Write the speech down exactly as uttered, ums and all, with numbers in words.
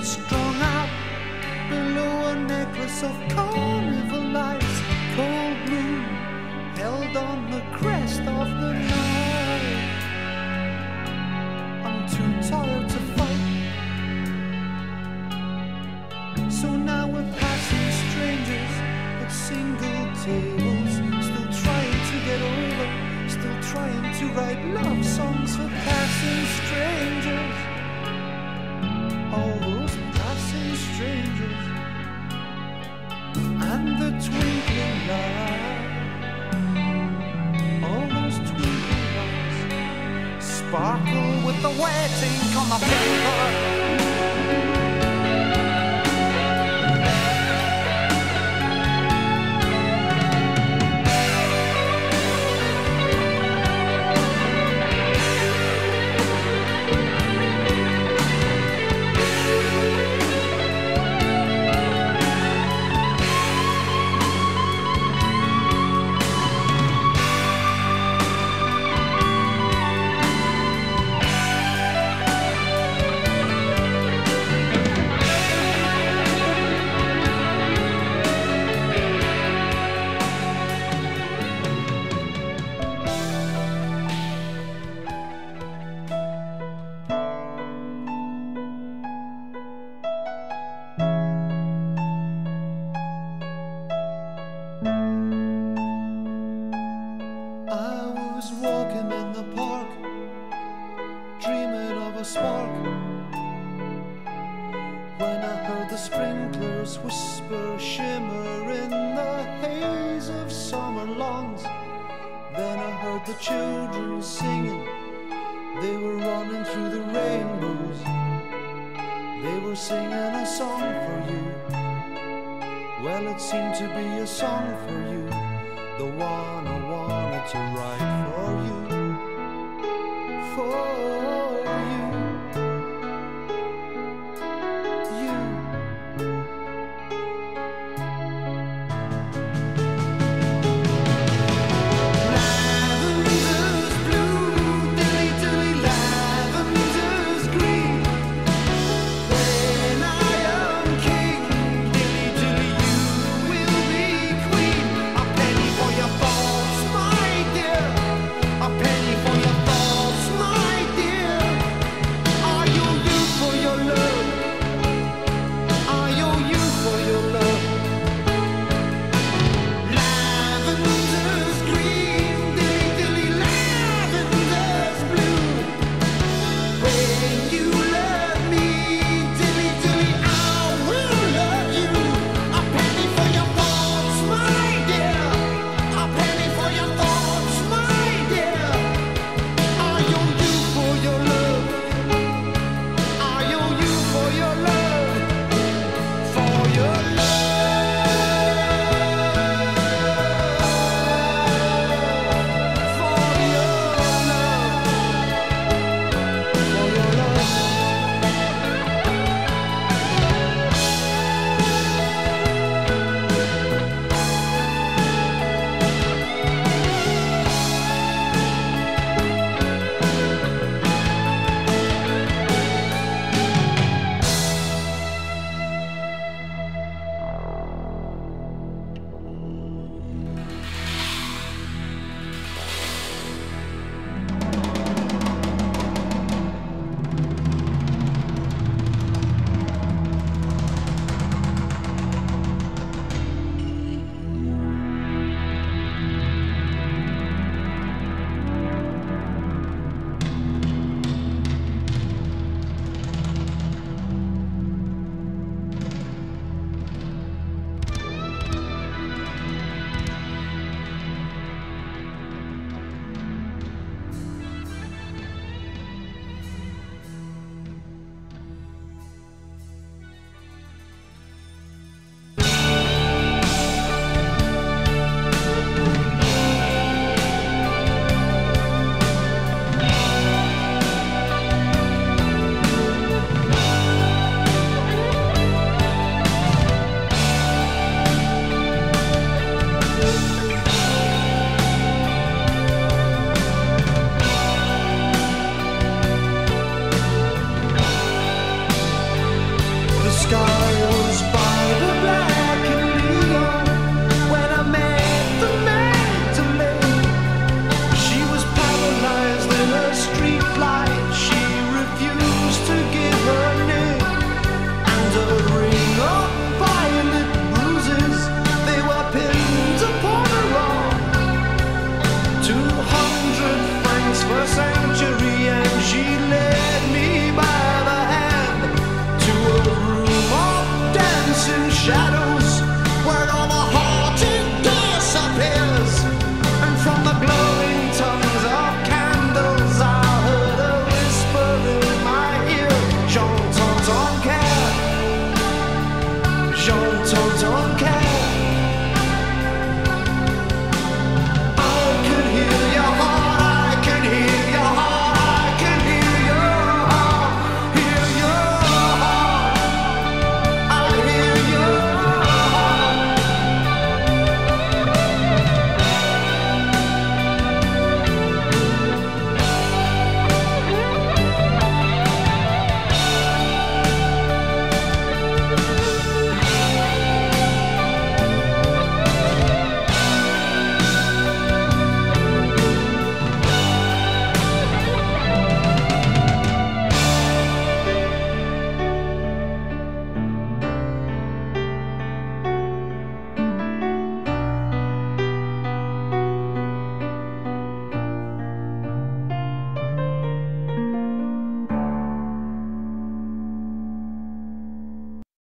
strung out below a necklace of carnival lights. Cold blue held on the crest of the night. I'm too tired to fight, so now we're passing strangers at single tables, still trying to get over, still trying to write love songs for passing strangers. All those passing strangers and the twinkling lights, all those twinkling lights sparkle with the wet ink on the paper. Walking in the park, dreaming of a spark, when I heard the sprinklers whisper, shimmer in the haze of summer lawns. Then I heard the children singing, they were running through the rainbows. They were singing a song for you. Well, it seemed to be a song for you, the one I wanted to write for you, for you, you. Lavender's blue, dilly dilly, lavender's green. When I am king, dilly dilly, you will be queen. A penny for your thoughts, my dear. the sky